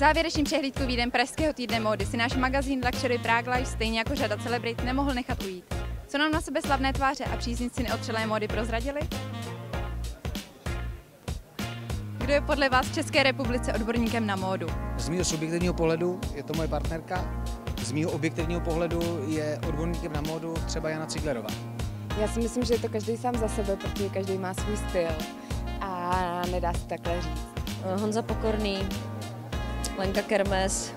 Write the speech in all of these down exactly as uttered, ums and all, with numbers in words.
Závěrečný přehlídku výden pražského týdne módy si náš magazín Luxury Prague Life stejně jako řada celebrit nemohl nechat ujít. Co nám na sebe slavné tváře a příznivci neotřelé módy prozradili? Kdo je podle vás v České republice odborníkem na módu? Z mého subjektivního pohledu je to moje partnerka, z mého objektivního pohledu je odborníkem na módu třeba Jana Ciglerová. Já si myslím, že je to každý sám za sebe, protože každý má svůj styl a nedá se takhle říct. Honza Pokorný, Lenka Kermes,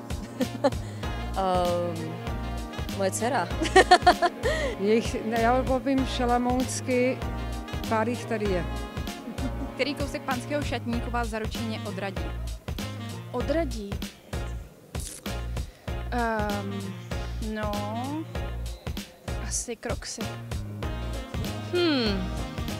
um, moje dcera. Jejich, já povím šalamounsky, pár jich tady je. Který kousek panského šatníku vás zaručeně odradí? Odradí? Um, no, asi Crocsy. Hmm.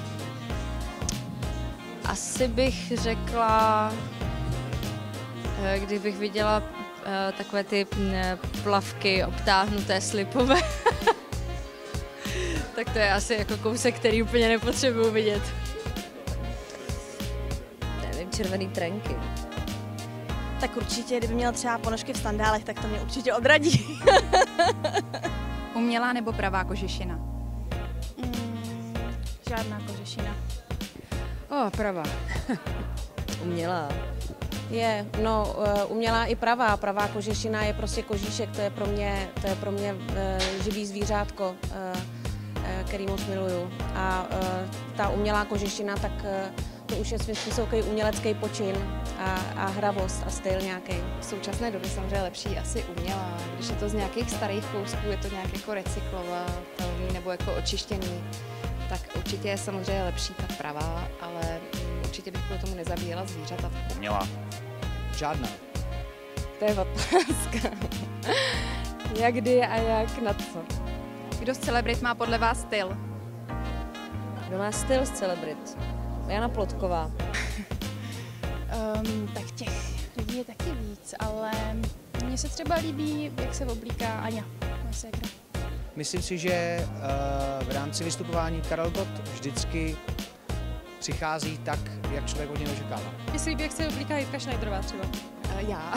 Asi bych řekla, kdybych viděla takové ty plavky obtáhnuté slipové, tak to je asi jako kousek, který úplně nepotřebuji vidět. Nevím, červený trenky. Tak určitě, kdyby měl třeba ponožky v sandálech, tak to mě určitě odradí. Umělá nebo pravá kožešina? Mm, žádná kožešina. O, pravá. Umělá. Je, no, umělá i pravá. Pravá kožešina je prostě kožíšek, to je pro mě, to je pro mě živý zvířátko, který moc miluju. A ta umělá kožešina, tak to už je svým způsobem umělecký počin a, a hravost a styl nějaký. V současné době samozřejmě lepší asi umělá. Když je to z nějakých starých kousků, je to nějak jako recyklovatelný nebo jako očištěný, tak určitě je samozřejmě lepší ta pravá, ale určitě bych kvůli tomu nezabíjela zvířata. Umělá. Žádná. To je otázka. Jak kdy a jak na co. Kdo z celebrit má podle vás styl? Kdo má styl z celebrit? Jana Plotková. Um, tak těch lidí je taky víc, ale mně se třeba líbí, jak se oblíká Aňa. Myslím si, že uh, v rámci vystupování Karel Gott vždycky přichází tak, jak člověk od něj očekává. Mně se líbí, jak se oblíká Jitka Schneiderová třeba. Uh, já.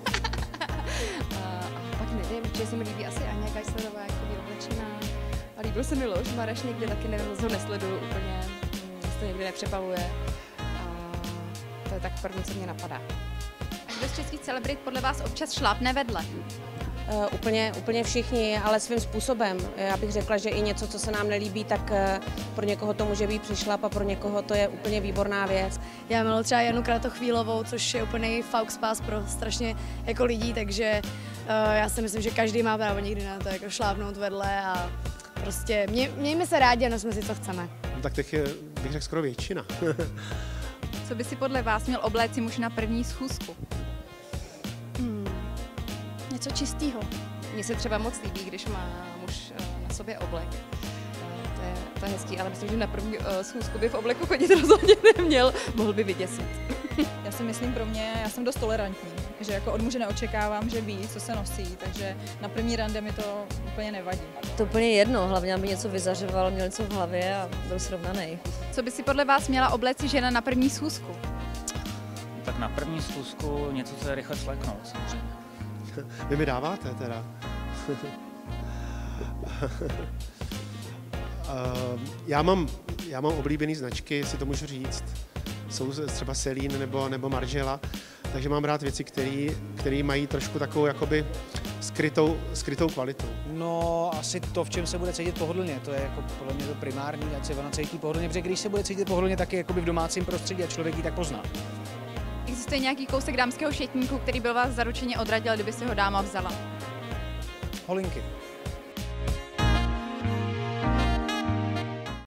A pak nevím, že se mi líbí asi Aňa Geislerová, jako je oblečená. A líbil se mi Leoš Mareš, někdy taky nevím, ho nesleduju úplně, to někdy nepřepaluje. A to je tak první, co mě napadá. A kdo z českých celebrit podle vás občas šlápne vedle? Uh, úplně, úplně všichni, ale svým způsobem. Já bych řekla, že i něco, co se nám nelíbí, tak uh, pro někoho to může být přišlap a pro někoho to je úplně výborná věc. Já miluji třeba Janu Kratochvílovou, což je úplný faux pro strašně jako lidí, takže uh, já si myslím, že každý má právo někdy na to jako šlápnout vedle a prostě mě, mějme se rádi a nosme si, co chceme. No, tak těch je, bych řekl, skoro většina. Co by si podle vás měl obléci muž na první schůzku? Hmm. Něco čistého. Mně se třeba moc líbí, když má muž na sobě oblek. To je, to je hezký, ale myslím, že na první schůzku by v obleku chodit rozhodně neměl. Mohl by vyděsit. Já si myslím pro mě, já jsem dost tolerantní, že jako od muže neočekávám, že ví, co se nosí, takže na první rande mi to úplně nevadí. To úplně jedno, hlavně aby něco vyzařoval, měl něco v hlavě a byl srovnaný. Co by si podle vás měla obléci žena na první schůzku? Tak na první schůzku něco, co je rychle sleknout, samozřejmě. Vy mi dáváte teda. já, mám, já mám oblíbený značky, jestli to můžu říct. Jsou třeba Celine nebo, nebo Margiela, takže mám rád věci, které mají trošku takovou jakoby skrytou, skrytou kvalitu. No, asi to, v čem se bude cítit pohodlně, to je jako podle mě to primární, ať se ona cítí pohodlně, protože když se bude cítit pohodlně, tak je jakoby v domácím prostředí a člověk ji tak pozná. Existuje nějaký kousek dámského šatníku, který byl vás zaručeně odradil, kdyby si ho dáma vzala? Holinky.